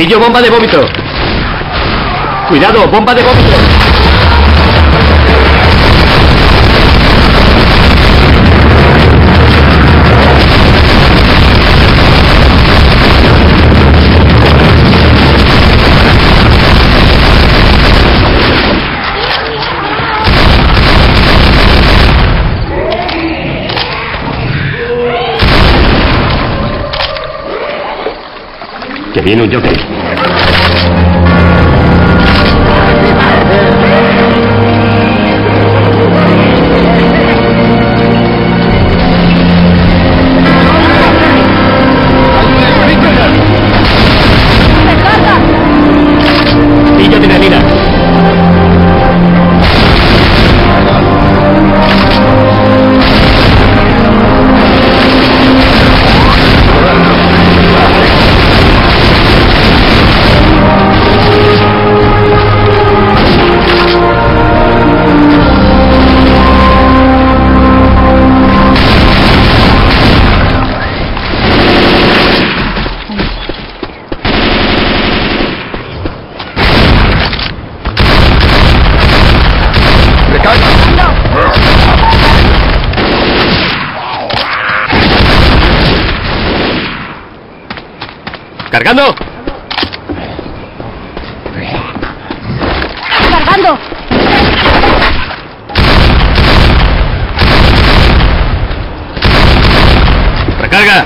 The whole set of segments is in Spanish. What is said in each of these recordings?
Pillo bomba de vómito. Cuidado, bomba de vómito. Que viene un jockey. Pillo adrenalina. ¡Cargando! ¡Cargando! ¡Recarga!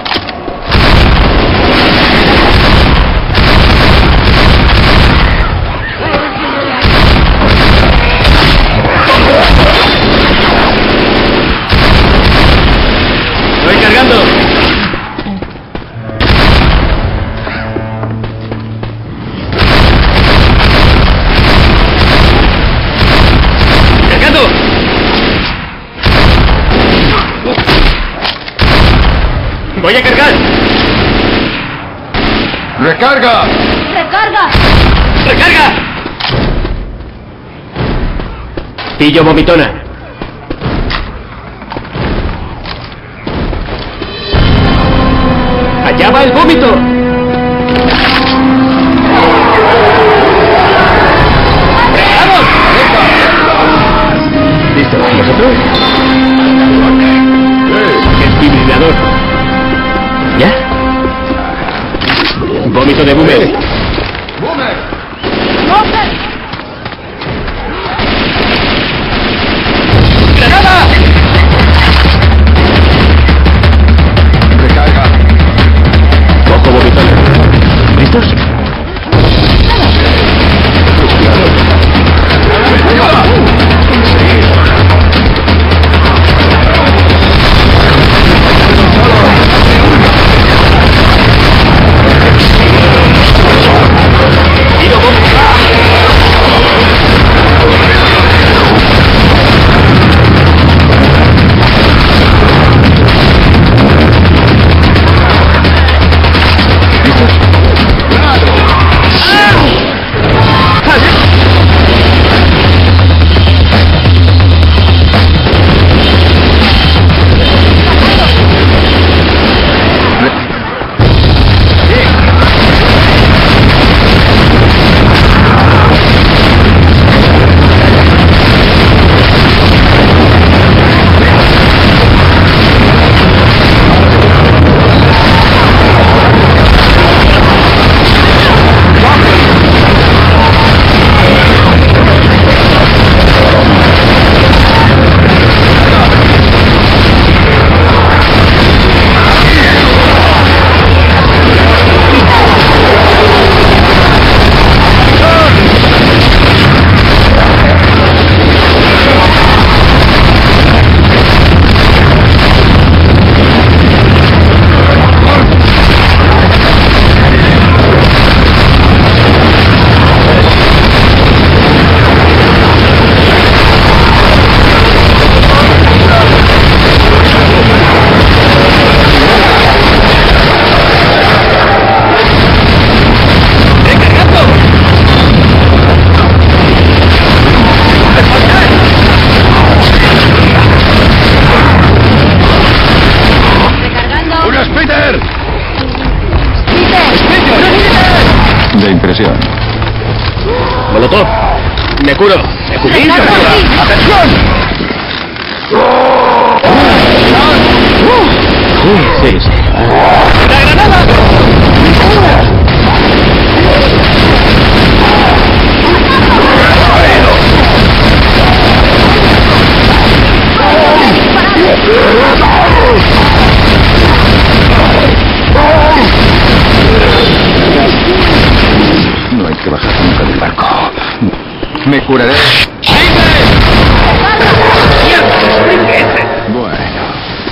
¡Estoy cargando! ¡Voy a cargar! ¡Recarga! ¡Recarga! ¡Recarga! Pillo vomitona. ¡Allá va el vómito! ¡Vamos! ¿Listo? ¿Nosotros? Desfibrilador. ¿Ya? Vómito de Boomer. ¡Boomer! ¡Granada! ¡Recarga! Cojo vomitona. ¿Listos? impresión. Molotov. Me curo. Me cubrí. ¡Atención! Sí, sí. ¡La granada! No hay que bajar nunca del barco. Me curaré. Bueno.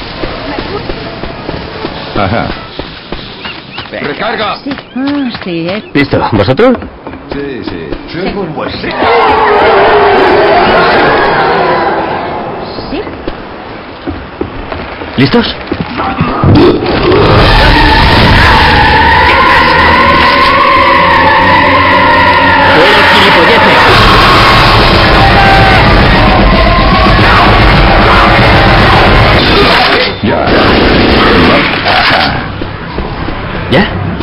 Ajá. ¡Recarga! Sí, sí, ¿Listo? ¿Vosotros? Sí, sí. seguro. Pues sí. Sí. ¿Listos? ¡Fuera, gilipolleces! Ya. Ajá. ¿Ya?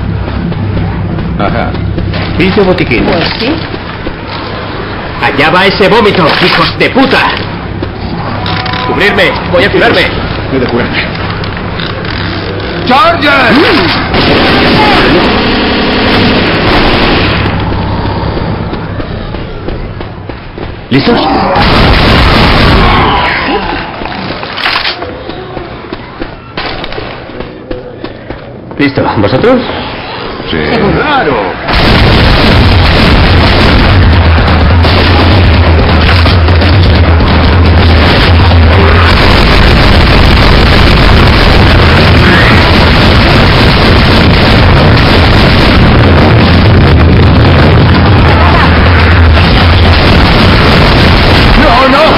Ajá. Piso botiquín. Pues sí. Allá va ese vómito, hijos de puta. Cubrirme, voy a curarme. He de curarme. ¡Charger! ¿Listos? ¿Listo? ¿Vosotros? Sí. ¡Claro! ¡No, no!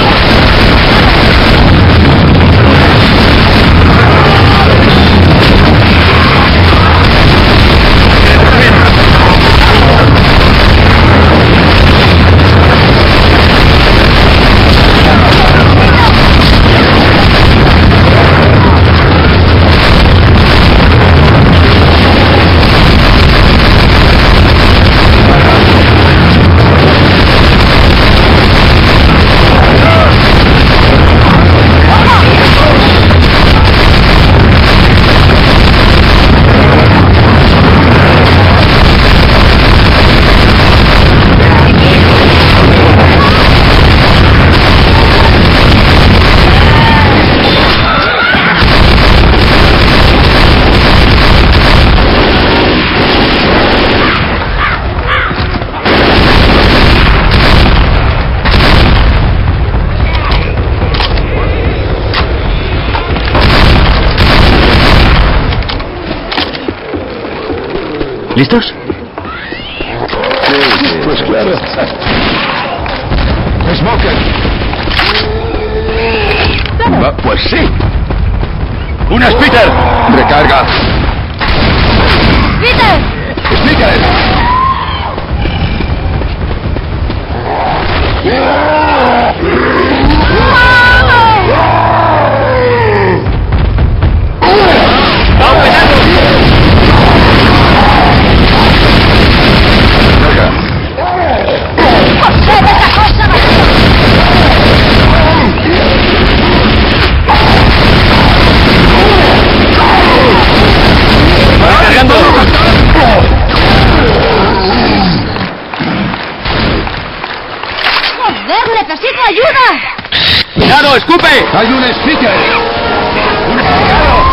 ¿Listos? Sí, pues claro. ¡Smoker! Pues sí. ¡Una Spitter! ¡Recarga! ¡Peter! ¡Sneaker! ¡Cargando! ¡Joder, necesito ayuda! ¡Cuidado, escupe! ¡Hay un speaker! ¡Un speaker!